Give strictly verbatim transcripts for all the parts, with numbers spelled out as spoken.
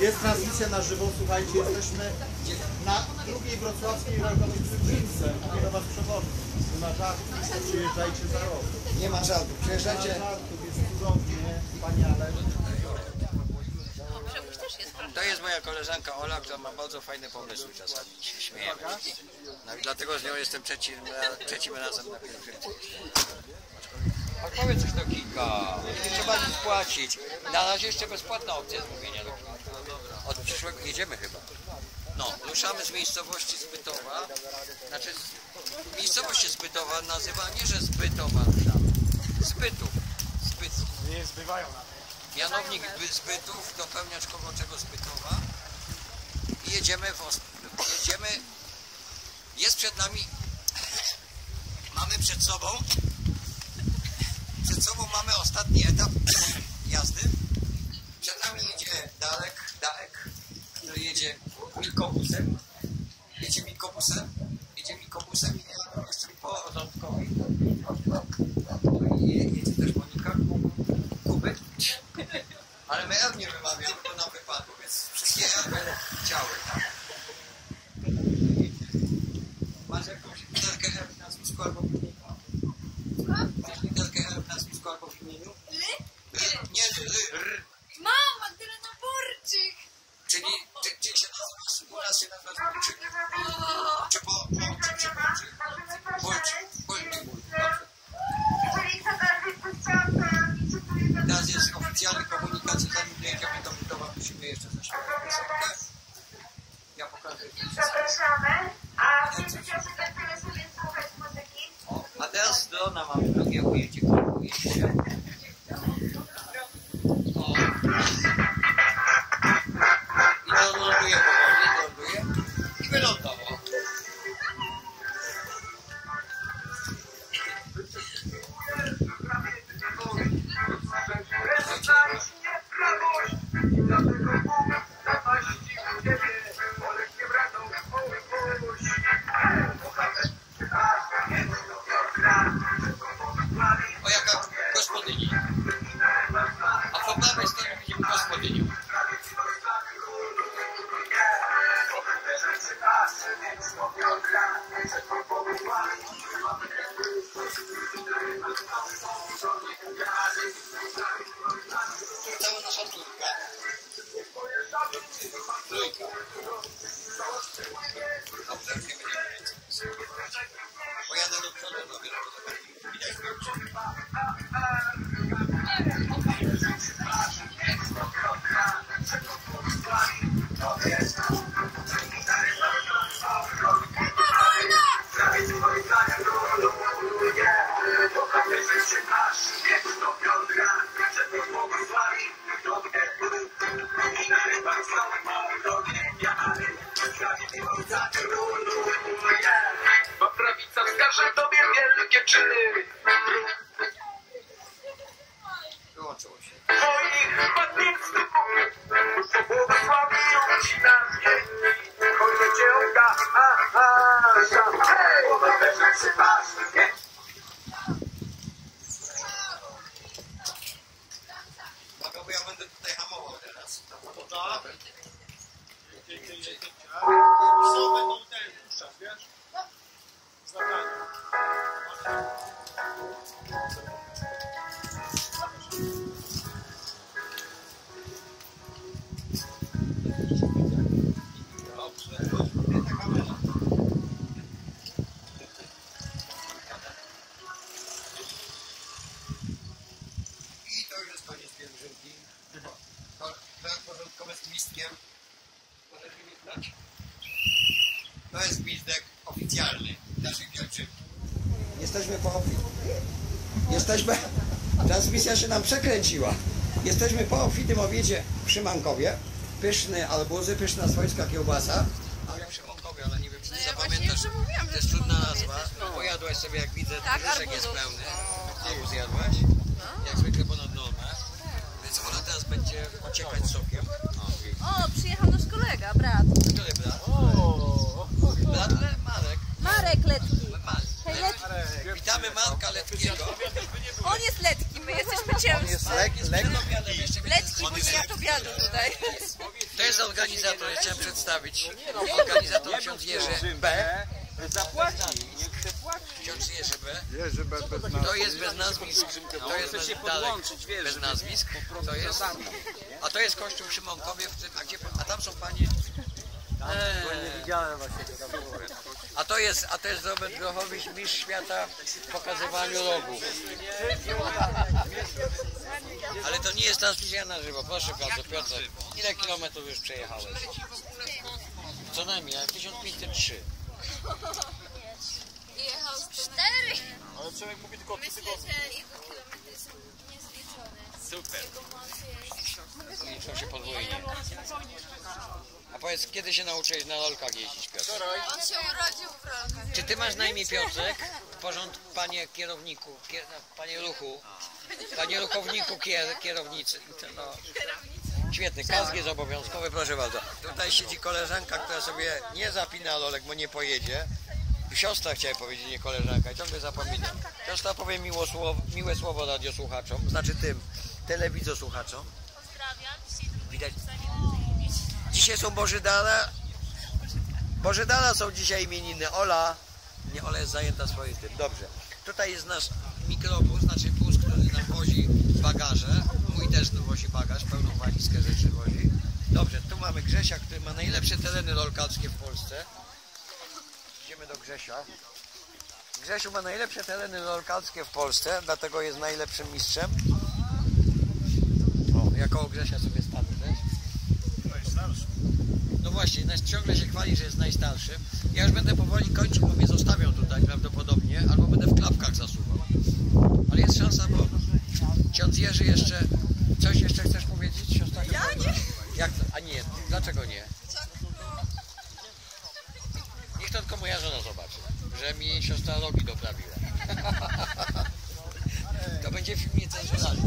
Jest transmisja na żywo, słuchajcie, jesteśmy na drugiej wrocławskiej rajdowej pielgrzymce. Mówię do was przewodnik. Nie ma żartów, przyjeżdżajcie za rok. Nie ma żartów, przyjeżdżajcie. Nie ma żartów, jest cudownie, wspaniale. To jest moja koleżanka Ola, która ma bardzo fajne pomysły czasami, się śmiejemy. No i dlatego z nią jestem trzecim, trzecim razem na pielgrzymce. Odpowiedz coś do Kinga, nie trzeba nic płacić. Na razie jeszcze bezpłatna opcja jest mówienia do Kinga. Od przyszłego jedziemy chyba. No, ruszamy z miejscowości Zbytowa. Znaczy, miejscowość Zbytowa nazywa nie, że Zbytowa, Zbytów. Zbyt. Nie zbywają na Mianownik Zbytów, dopełniacz kowoczego Zbytowa. I jedziemy w Os... jedziemy. Jest przed nami. Mamy przed sobą. Przed sobą mamy ostatni etap jazdy. Przed nami jedzie Darek, Darek, który jedzie mikobusem. Jedzie mikobusem. Jedzie mikobusem i ja jeszcze porządkowi. Jedzie też Monika, Kuby. Ale my R nie wymawiamy, bo nam wypadło, więc wszystkie R będą chciały. Masz jakąś literkę R w nazwisku albo w imieniu? Masz literkę R w nazwisku albo w imieniu? Nie, r. Mam, Magdalena Borczyk! Czyli, czy, czy się nazywasz, u nas się nazywa Borczyk? Czy po, Borczyk, czy Borczyk? Borczyk, Borczyk, teraz jest oficjalny komunikat, zanim dojedziemy do Budowa, musimy jeszcze zaśpiewać piosenkę. Ja pokażę. Zapraszamy, a w międzyczasie tak tyle sobie słuchać muzyki. A teraz drona mamy, drugie ujęcie, kalkuje się. O. I to ląduje powoli, ląduje i wylądował. O, jaka gospodyni. A po prawej stronie widzimy gospodynię. Cała nasza trójka. Trójka. Dobrze, już nie będziemy więcej. Pojadę do przodu, dopiero widać dobrze. Bo prawica wskaże tobie wielkie czyny. Wyłączyło się. Twoich badnictw pobłogosławią ci na ziemi. Choć cię uda, a, a, za, hej! Powodzenia się masz, nie? Bo ja będę tutaj hamował teraz. To tak? Co będą te puszczać, wiesz? Z nagrania. I to już jest koniec pielgrzymki. Tak porządkowe z gwizdkiem. Możesz mi widać. To jest gwizdek oficjalny naszej pielgrzymki. Jesteśmy po obficie. Jesteśmy... Transmisja się nam przekręciła. Jesteśmy po obfitym obiedzie przy Mankowie. Pyszne albuzy, pyszna swojska kiełbasa. Ale przy Mąkowie, ale nie wiem, czy ty No ja zapamiętasz. właśnie już mówiłam, że To jest przy trudna Mąkowie nazwa. jesteśmy. Pojadłaś sobie, jak widzę, Tak, brzuszek jest arbuzów. pełny. Ty zjadłaś? Jak zwykle ponad normę. Więc ona teraz będzie ociekać sokiem. O, O, przyjechał nasz kolega, brat. który brat? Brat Le Marek. Marek Letki. Marek. Hej, Letki. Witamy Marka Letkiego. On jest Letki, my jesteśmy ciężsi. Lek jest przed obiadem jeszcze. Letki, bo nie jadł obiadu tutaj. To jest jest organizator, ja chciałem przedstawić. Organizator ksiądz Jerzy B. Zapłaci, niech chce płaci. Ksiądz Jerzy B. Jerzy bez, bez To jest bez nazwisk. To jest bez, Darek, bez nazwisk. To jest. A to jest kościół przy Mąkowie, w tym, a, gdzie, a tam są panie. Nie widziałem właśnie co tam było. A to jest, a to jest Robert Grochowicz, mistrz świata w pokazywaniu logów. Ale to nie jest transmisja na żywo, proszę bardzo, Piotr. Ile kilometrów już przejechałeś? Co najmniej, jak tysiąc pięćset trzy. Jechał cztery. Ale człowiek mówi tylko o Myślę, że jego kilometry są niezliczone. Super. Jego moc jest... Liczą się podwójnie. A powiedz, kiedy się nauczyłeś na rolkach jeździć, Piotr? On się urodził w rolkach. Czy ty masz na imię Piotrek? Porząd, panie kierowniku, kier, panie ruchu, panie ruchowniku kier, kierownicy. No. Świetny, kask jest obowiązkowy, proszę bardzo. Tutaj siedzi koleżanka, która sobie nie zapina rolek, bo nie pojedzie. Siostra chciałem powiedzieć, nie koleżanka, i ciągle zapominam. Siostra powie miło słowo, miłe słowo radiosłuchaczom, znaczy tym telewizosłuchaczom. Pozdrawiam. Widać. Dzisiaj są Bożydara. Bożydara są dzisiaj imieniny. Ola. Nie, Ola jest zajęta swoim tym. Dobrze. Tutaj jest nasz mikrobus, znaczy bus, który nam wozi bagaże. Mój też wozi bagaż, pełną walizkę rzeczy wozi. Dobrze, tu mamy Grzesia, który ma najlepsze tereny rolkarskie w Polsce. Idziemy do Grzesia. Grzesiu ma najlepsze tereny rolkarskie w Polsce, dlatego jest najlepszym mistrzem. O, ja koło Grzesia sobie stanę też. No właśnie, ciągle się chwali, że jest najstarszy. Ja już będę powoli kończył, bo mnie zostawią tutaj prawdopodobnie, albo będę w klapkach zasuwał. Ale jest szansa, bo ksiądz Jerzy jeszcze... Coś jeszcze chcesz powiedzieć, siostra? Ja nie. Jak to? A nie, dlaczego nie? Niech to tylko moja żona zobaczy, że mi siostra rogi doprawiła. To będzie film niecenzuralny.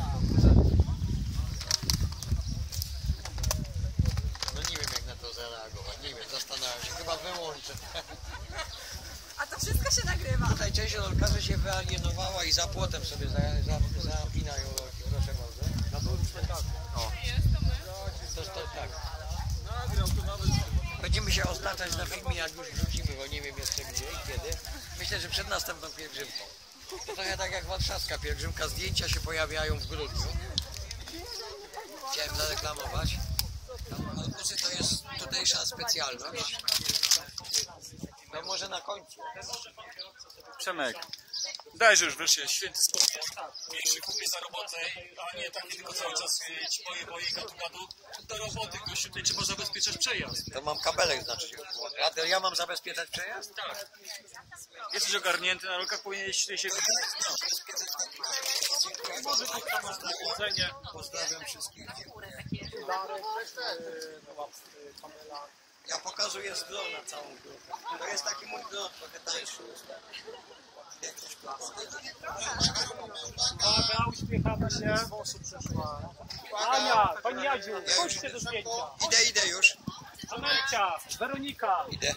No nie wiem, jak na to zareagować. Nie wiem, zastanawiam się. Chyba wyłączę. A to wszystko się nagrywa. Tutaj część rolkarzy się wyalienowała i za płotem sobie za, za, zapinają rolki. Proszę bardzo. Na dwóch tak. O. To, to tak. Będziemy się oznaczać na filmie, jak już wrzucimy, bo nie wiem jeszcze gdzie i kiedy. Myślę, że przed następną pielgrzymką. To trochę tak jak warszawska pielgrzymka. Zdjęcia się pojawiają w grudniu. Chciałem zareklamować. Autobusy to jest tutejsza specjalność. No może na końcu. Przemek, dajże już wreszcie święty spokój. Mniejszy kupię za robotę, a nie taki tylko cały czas ci boje, boje, gadu, gadu. Do roboty, gościu, tutaj trzeba zabezpieczać przejazd. To mam kabelek, znaczy. A ja mam zabezpieczać przejazd? Tak. Jesteś ogarnięty na rolkach, powinieneś tutaj się... Może tu tam masz powodzenie. Pozdrawiam wszystkich. Ja pokazuję z drona całą grupę. To jest taki mój dron, trochę tańszy. Uwaga, uśmiechamy się. Ania, pani Jadziu, chodźcie do zdjęcia. Idę, idę już. Amelcia, Weronika. Idę.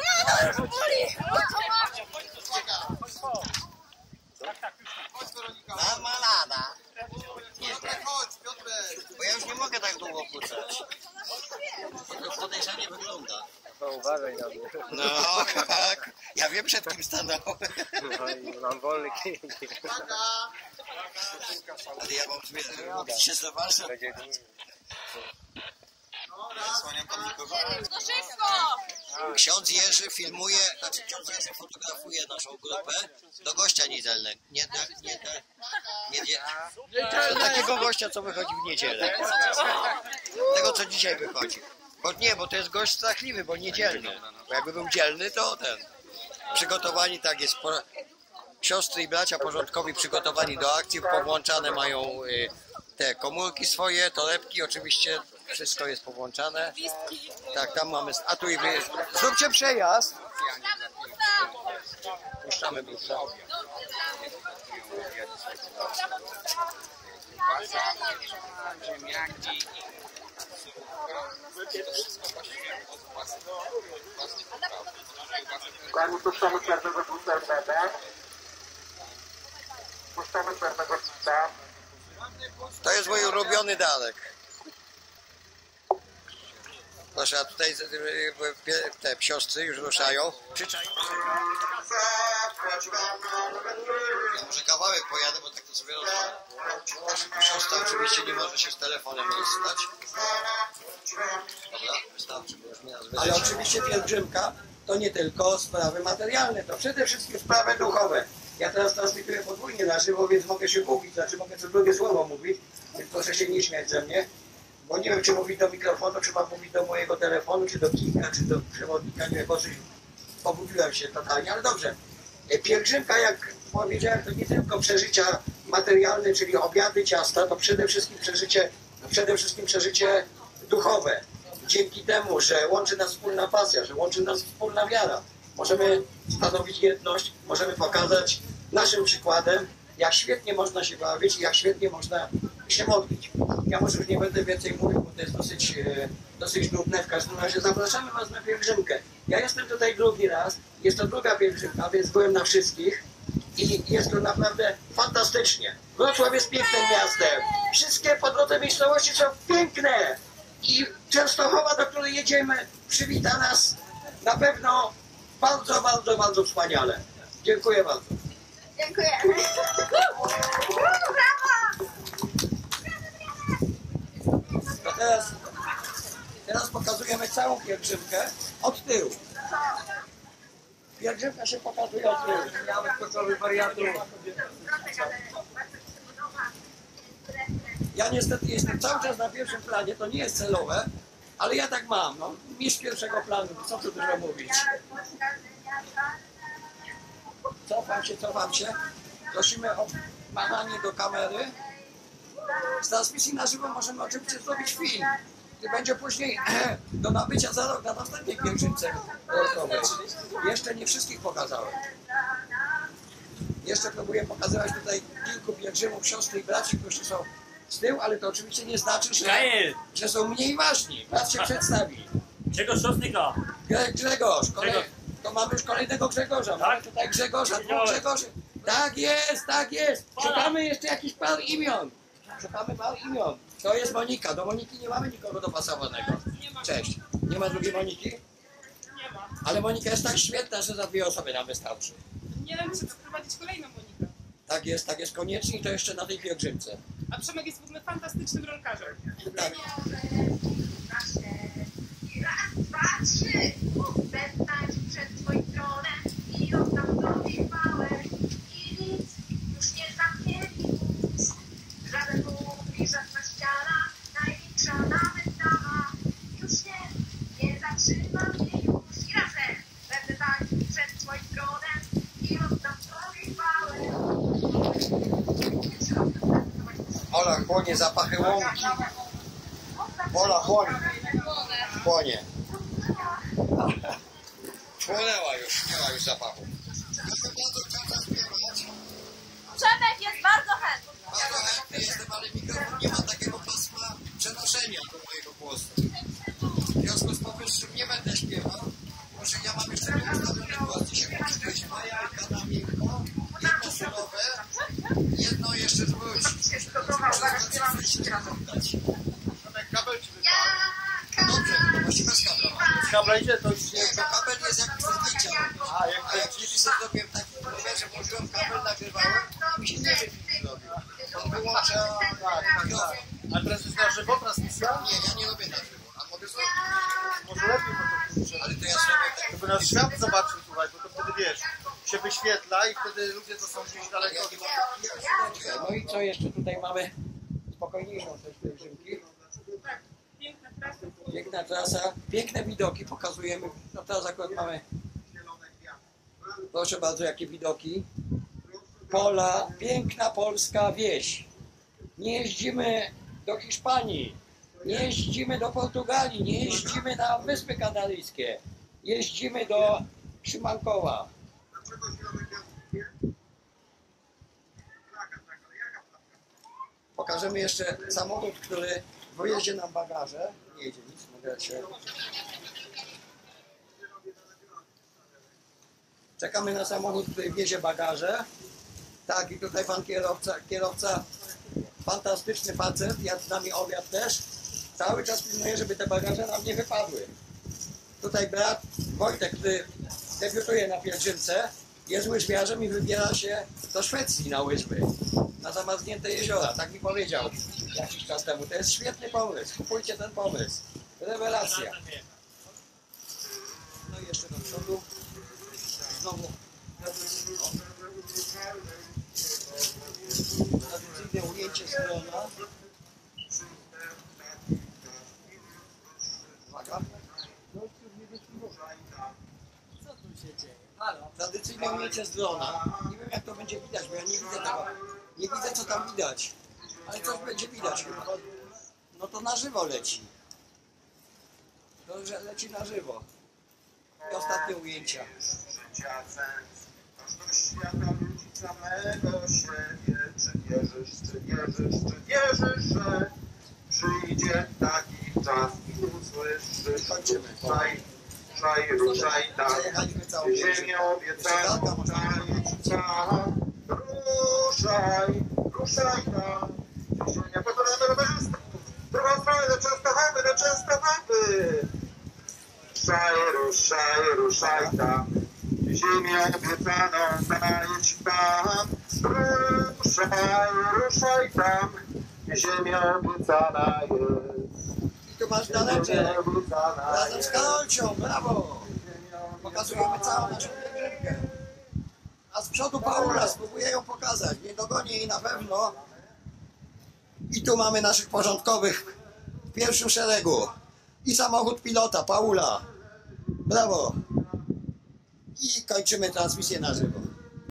Marmalada. Chodź, Piotrek. Bo ja już nie mogę tak długo kucać. To podejrzanie wygląda. No uważaj na mnie. No tak. Ja wiem, przed kim stanąłem. Mam wolny kij. Ale ja mam zmierzę, się zobaczę. Słaniam tam nikogo. No szybko! Ksiądz Jerzy filmuje, znaczy ksiądz Jerzy fotografuje naszą grupę do gościa niedzielnego. Nie, nie, nie, nie, nie. Do takiego gościa, co wychodzi w niedzielę. Tego, co dzisiaj wychodzi. Bo nie, bo to jest gość strachliwy, bo niedzielny. Bo jakby był dzielny, to ten. Przygotowani tak jest. Po, siostry i bracia porządkowi przygotowani do akcji, powłączane mają y, te komórki swoje, torebki, oczywiście wszystko jest powłączane. Tak, tam mamy. A tu i wy. Zróbcie przejazd. Puszczamy busa. Kochani, puszczamy czarnego busa R B B. Puszczamy czarnego busa. To jest mój ulubiony Darek. Proszę, a tutaj te siostry już ruszają. Krzyczają. Ja może kawałek pojadę, bo tak to sobie rozumiem. Siostra oczywiście nie może się z telefonem stać. Dobra, wystarczy, bo już mnie nazwy. Ale oczywiście pielgrzymka to nie tylko sprawy materialne, to przede wszystkim sprawy duchowe. Ja teraz transmituję podwójnie na żywo, więc mogę się mówić, znaczy mogę co drugie słowo mówić, więc proszę się nie śmiać ze mnie, bo nie wiem, czy mówić do mikrofonu, czy mam mówić do mojego telefonu, czy do kijka, czy do przewodnika, nie wiem, bo coś pobudziłem się totalnie, ale dobrze. Pielgrzymka, jak powiedziałem, to nie tylko przeżycia materialne, czyli obiady, ciasta, to przede wszystkim przeżycie, przede wszystkim przeżycie duchowe. Dzięki temu, że łączy nas wspólna pasja, że łączy nas wspólna wiara, możemy stanowić jedność, możemy pokazać naszym przykładem, jak świetnie można się bawić i jak świetnie można się modlić. Ja może już nie będę więcej mówił, bo to jest dosyć, e, dosyć nudne. W każdym razie zapraszamy Was na pielgrzymkę. Ja jestem tutaj drugi raz, jest to druga pielgrzymka, więc byłem na wszystkich i jest to naprawdę fantastycznie. Wrocław jest pięknym miastem. Wszystkie po drodze miejscowości są piękne. I Częstochowa, do której jedziemy, przywita nas na pewno bardzo, bardzo, bardzo wspaniale. Dziękuję bardzo. Dziękujemy. To teraz, teraz pokazujemy całą pielgrzymkę od tyłu. Pielgrzymka się pokazuje od tyłu. Ja niestety jestem cały czas na pierwszym planie, to nie jest celowe, ale ja tak mam, no, mistrz pierwszego planu, co tu dużo mówić. Cofam się, cofam się. Prosimy o machanie do kamery. Z transmisji na żywo możemy oczywiście zrobić film, który będzie później do nabycia za rok na następnej pielgrzymce rokowej. Jeszcze nie wszystkich pokazałem. Jeszcze próbuję pokazywać tutaj kilku pielgrzymów, siostry i braci, którzy są z tyłu, ale to oczywiście nie znaczy, że, że są mniej ważni. Brat się przedstawi. Grzegorz Szosnyka. Gre- Grzegorz, kolej, to mamy już kolejnego Grzegorza. Mamy tutaj Grzegorza, dwóch Grzegorzy. Tak jest, tak jest. Szukamy jeszcze jakichś par imion. Szukamy par imion. To jest Monika. Do Moniki nie mamy nikogo dopasowanego. Cześć. Nie ma drugiej Moniki? Nie ma. Ale Monika jest tak świetna, że za dwie osoby nam wystarczy. Nie dam się doprowadzić kolejną Monikę. Tak jest, tak jest koniecznie i to jeszcze na tej pielgrzymce. A Przemek jest w ogóle fantastycznym rolkarzem. Tak. Raz, dwa, trzy. Westać przed twoim tronem i oddam tobie chwałę. I nic już nie zamknięli ust. Żaden Bóg i żadna ściana, największa nawet dama. Już nie, nie zatrzyma mnie już. I razem będę tańczyć przed twoim tronem i oddam tobie chwałę. Ola chłonie zapachy łąki. Ola chłonie. Chłonie. Chłonęła już, nie ma już zapachu. Przemek jest bardzo chętny. Bardzo chętny jestem, ale mikrofon nie ma takiego pasma przenoszenia do mojego głosu. W związku z powyższym nie będę śpiewał. Może ja mam jeszcze nieustawiony głos. Dzisiaj muszę być majajka na miękko, jedno surowe, jedno jeszcze zwrócić. Kabel ci wypadł. Dobrze, to właściwie bez kabla. Kabel idzie, to już nie... Nie, to kabel jest jak zdjęcia. A, jak A jak kiedyś sobie zrobiłem taki problem, że włożyłem kabel, nagrywałem, to mi się nie zrobił. On wyłącza... Tak, tak, tak. A teraz jest na żywo transmisja? Nie, ja nie lubię na żywo. A mogę zrobić? Może lepiej, bo to kurczę. Ale to ja zrobię tak. Żeby nas świat zobaczył, słuchaj, bo to wtedy wiesz, się wyświetla i wtedy ludzie, co są gdzieś daleko... No i co jeszcze tutaj mamy? Spokojniejszą też pielgrzymki. Piękna trasa. Piękna trasa, piękne widoki pokazujemy. No teraz akurat mamy, proszę bardzo, jakie widoki. Pola, piękna polska wieś. Nie jeździmy do Hiszpanii, nie jeździmy do Portugalii, nie jeździmy na Wyspy Kanaryjskie. Jeździmy do Szymankowa. Pokażemy jeszcze samochód, który wyjedzie nam bagaże. Nie jedzie nic, mogę się... Czekamy na samochód, który wiezie bagaże. Tak, i tutaj pan kierowca, kierowca fantastyczny facet, jadł z nami obiad też. Cały czas pilnuję, żeby te bagaże nam nie wypadły. Tutaj brat Wojtek, który debiutuje na pielgrzymce, jest łyżwiarzem i wybiera się do Szwecji na łyżwy. Na zamarznięte jeziora, tak mi powiedział jakiś czas temu. To jest świetny pomysł, kupujcie ten pomysł. Rewelacja. No i jeszcze do przodu. Znowu tradycyjne ujęcie z drona. Uwaga. Co tu się dzieje? Halo. Tradycyjne ujęcie z drona. Nie wiem jak to będzie widać, bo ja nie widzę tego. Nie widzę co tam widać. Ale coś będzie widać chyba. No to na żywo leci. To, że leci na żywo. I ostatnie ujęcia. Życia sens, aż do świata ludzi samego siebie. Czy wierzysz, czy wierzysz, czy wierzysz, że przyjdzie taki czas i usłyszysz? Kończymy. Ruszaj, ruszaj, ruszaj tam. Przejechaliśmy całą Ziemię obiecaną daje ci tam. Ruszaj, ruszaj tam. Ziemia pokonana rowerzysta. Drugą stronę do Częstochowy, do Częstochowy. Ruszaj, ruszaj, ruszaj tam. Ziemię obiecaną daje ci tam. Ruszaj, ruszaj tam. Ziemia obiecana jest. I tu masz Daneczek. Razem z Karolcią, brawo! Pokazujemy całą naszą pielgrzymkę. A z przodu Paula, spróbuję ją pokazać. Nie dogonię jej na pewno. I tu mamy naszych porządkowych w pierwszym szeregu. I samochód pilota, Paula. Brawo. I kończymy transmisję na żywo.